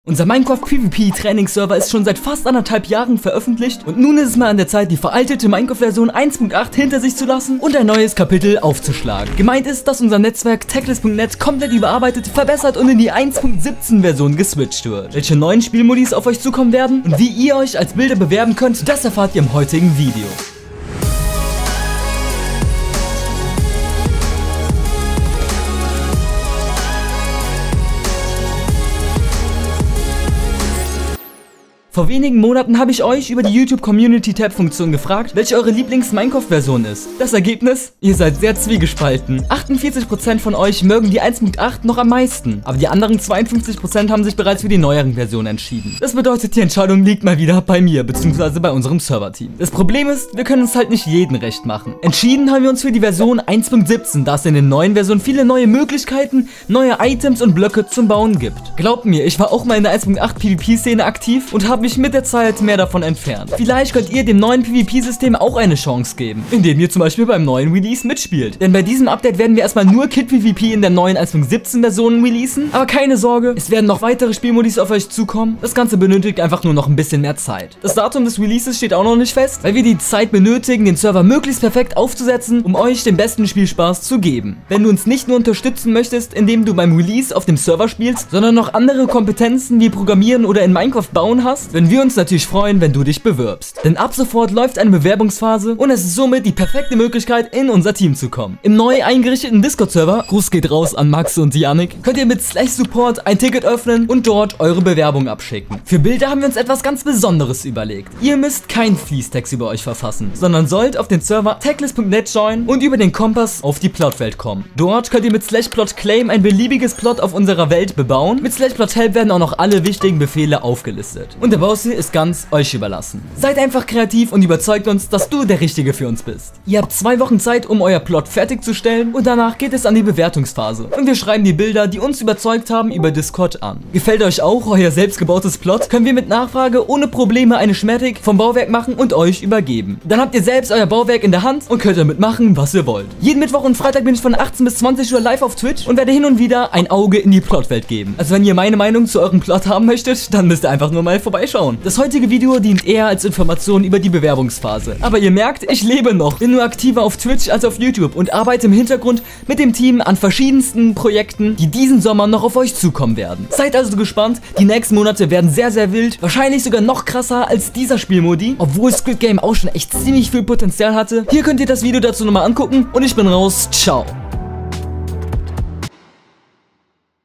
Unser Minecraft PvP Trainingsserver ist schon seit fast 1,5 Jahren veröffentlicht und nun ist es mal an der Zeit, die veraltete Minecraft-Version 1.8 hinter sich zu lassen und ein neues Kapitel aufzuschlagen. Gemeint ist, dass unser Netzwerk Techless.net komplett überarbeitet, verbessert und in die 1.17 Version geswitcht wird. Welche neuen Spielmodis auf euch zukommen werden und wie ihr euch als Bilder bewerben könnt, das erfahrt ihr im heutigen Video. Vor wenigen Monaten habe ich euch über die YouTube Community Tab Funktion gefragt, welche eure Lieblings-Minecraft-Version ist. Das Ergebnis? Ihr seid sehr zwiegespalten. 48% von euch mögen die 1.8 noch am meisten, aber die anderen 52% haben sich bereits für die neueren Versionen entschieden. Das bedeutet, die Entscheidung liegt mal wieder bei mir, beziehungsweise bei unserem Server-Team. Das Problem ist, wir können es halt nicht jedem recht machen. Entschieden haben wir uns für die Version 1.17, da es in den neuen Versionen viele neue Möglichkeiten, neue Items und Blöcke zum Bauen gibt. Glaubt mir, ich war auch mal in der 1.8 PvP-Szene aktiv und habe mich mit der Zeit mehr davon entfernt. Vielleicht könnt ihr dem neuen PvP-System auch eine Chance geben, indem ihr zum Beispiel beim neuen Release mitspielt. Denn bei diesem Update werden wir erstmal nur Kit PvP in der neuen 1.17 Version releasen, aber keine Sorge, es werden noch weitere Spielmodis auf euch zukommen. Das Ganze benötigt einfach nur noch ein bisschen mehr Zeit. Das Datum des Releases steht auch noch nicht fest, weil wir die Zeit benötigen, den Server möglichst perfekt aufzusetzen, um euch den besten Spielspaß zu geben. Wenn du uns nicht nur unterstützen möchtest, indem du beim Release auf dem Server spielst, sondern noch andere Kompetenzen wie Programmieren oder in Minecraft bauen hast, würden wir uns natürlich freuen, wenn du dich bewirbst. Denn ab sofort läuft eine Bewerbungsphase und es ist somit die perfekte Möglichkeit, in unser Team zu kommen. Im neu eingerichteten Discord-Server, Gruß geht raus an Max und Yannick, könnt ihr mit /support ein Ticket öffnen und dort eure Bewerbung abschicken. Für Bilder haben wir uns etwas ganz Besonderes überlegt. Ihr müsst kein Fließtext über euch verfassen, sondern sollt auf den Server techless.net joinen und über den Kompass auf die Plotwelt kommen. Dort könnt ihr mit /plotclaim ein beliebiges Plot auf unserer Welt bebauen. Mit /plothelp werden auch noch alle wichtigen Befehle aufgelistet. Und der Bausstil ist ganz euch überlassen. Seid einfach kreativ und überzeugt uns, dass du der Richtige für uns bist. Ihr habt 2 Wochen Zeit, um euer Plot fertigzustellen und danach geht es an die Bewertungsphase. Und wir schreiben die Bilder, die uns überzeugt haben, über Discord an. Gefällt euch auch euer selbstgebautes Plot? Können wir mit Nachfrage ohne Probleme eine Schematik vom Bauwerk machen und euch übergeben. Dann habt ihr selbst euer Bauwerk in der Hand und könnt damit machen, was ihr wollt. Jeden Mittwoch und Freitag bin ich von 18 bis 20 Uhr live auf Twitch und werde hin und wieder ein Auge in die Plotwelt geben. Also wenn ihr meine Meinung zu eurem Plot haben möchtet, dann müsst ihr einfach nur mal vorbeischauen. Das heutige Video dient eher als Information über die Bewerbungsphase. Aber ihr merkt, ich lebe noch. Bin nur aktiver auf Twitch als auf YouTube und arbeite im Hintergrund mit dem Team an verschiedensten Projekten, die diesen Sommer noch auf euch zukommen werden. Seid also gespannt, die nächsten Monate werden sehr, sehr wild. Wahrscheinlich sogar noch krasser als dieser Spielmodi, obwohl Squid Game auch schon echt ziemlich viel Potenzial hatte. Hier könnt ihr das Video dazu nochmal angucken und ich bin raus. Ciao.